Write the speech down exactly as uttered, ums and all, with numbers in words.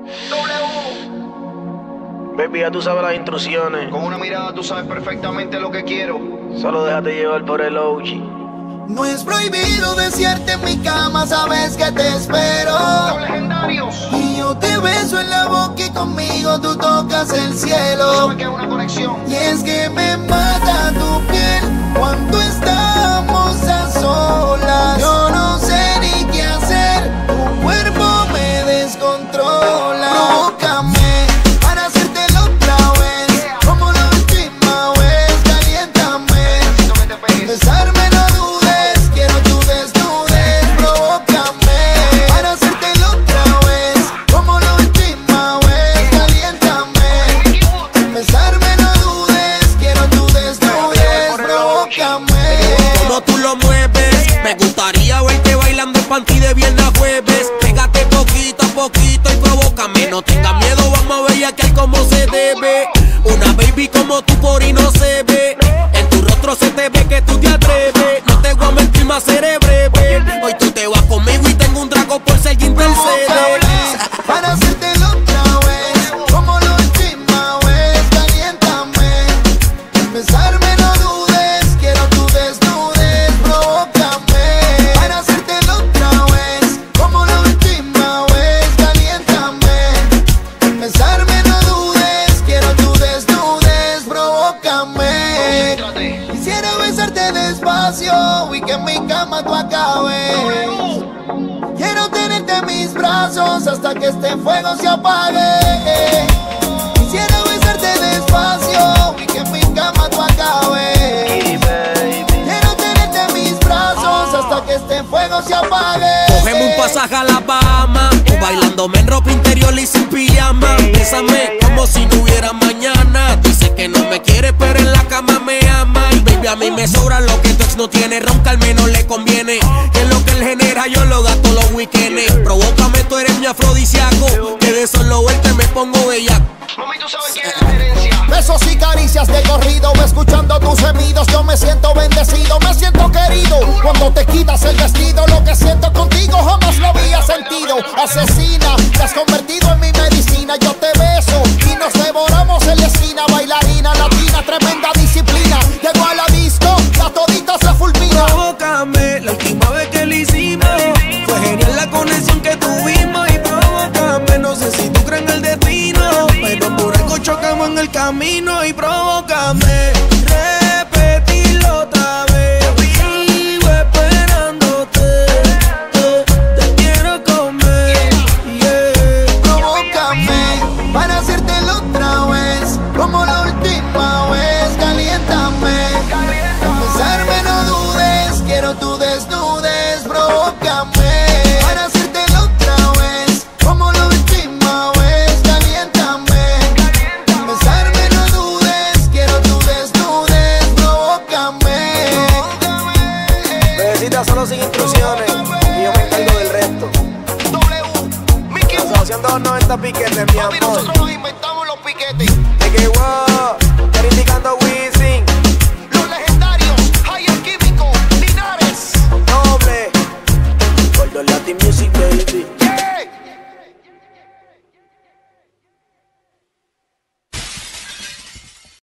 Baby, ya tú sabes las instrucciones. Con una mirada tú sabes perfectamente lo que quiero. Solo déjate llevar por el O G. No es prohibido desearte en mi cama, sabes que te espero. Los legendarios. Y yo te beso en la boca y conmigo tú tocas el cielo. Sabes que es una conexión. Y es que me mata tu piel cuando estamos a solas. Yo no sé ni qué hacer, tu cuerpo me descontrola. Provócame para hacértelo otra vez, como la última vez, caliéntame. Besarme no dudes, quiero tu desnudez. Provócame para hacértelo otra vez, como la última vez, caliéntame. Besarme no dudes, quiero tu desnudez. Provócame. Como tú lo mueves, me gustaría verte bailando en panty de viernes a jueves. Pégate poquito a poquito y provócame. No tengas miedo, vamos a ver aquí como se debe. Una baby como tú por ahí no se ve. En tu rostro se te ve que tú te atreves. No te voy a mentir, más seré breve. Hoy tú te vas conmigo y tengo un trago por ser que intercede. Para hacértelo otra vez, como la última vez, caliéntame. Besarme no dudes, quiero tu desnudez. Provócame para hacértelo otra vez, como la última vez, caliéntame. Besarme no dudes, quiero tu desnudez. Provócame. Quisiera besarte despacio y que en mi cama tú acabes. Quiero tenerte en mis brazos hasta que este fuego se apague. Quisiera besarte despacio y que en mi cama tú acabes. Quiero tenerte en mis brazos hasta que este fuego se apague. Cogemos un pasaje a la Bahama, tú bailándome en ropa interior y sin pijama. Bésame como si no hubiera mañana. Dice que no me quiere pero en la cama me ama. Y baby, a mí me sobra lo que tu ex no tiene. Ronca al menos le conviene. Que es lo que él genera yo lo gasto los weekends. Provócame, tú eres mi afrodisíaco. Que de solo verte me pongo bellaco. Mami, tú sabes quién es la gerencia. Besos y caricias de corrido, escuchando tus gemidos. Yo me siento bendecido, me siento querido. Cuando te quitas el vestido, lo que siento contigo jamás lo había sentido. Asesina, te has convertido en mi medicina. Yo te beso y nos devoramos en la esquina. Bailarina latina, tremenda disciplina. Llego a la disco, la todita se fulmina. Provócame, la última vez que lo hicimos fue genial la conexión que tuvimos. Y provócame, no sé si tú crees en el destino, pero por algo chocamos en el camino. Y provócame, repetirlo otra vez. Sigo esperándote, te, te quiero comer, yeah. Provócame para hacértelo otra vez, como la última vez, caliéntame. Besarme no dudes, quiero tu desnudez. Provócame para hacértelo otra vez, como la última vez, caliéntame. Besarme no dudes, quiero tu desnudez. Provócame. Necesitas solo sin instrucciones y yo me encargo del resto. W, Mickey Asociación doscientos noventa piquetes, mi Papi, amor. nosotros nos inventamos los piquetes. De que wow.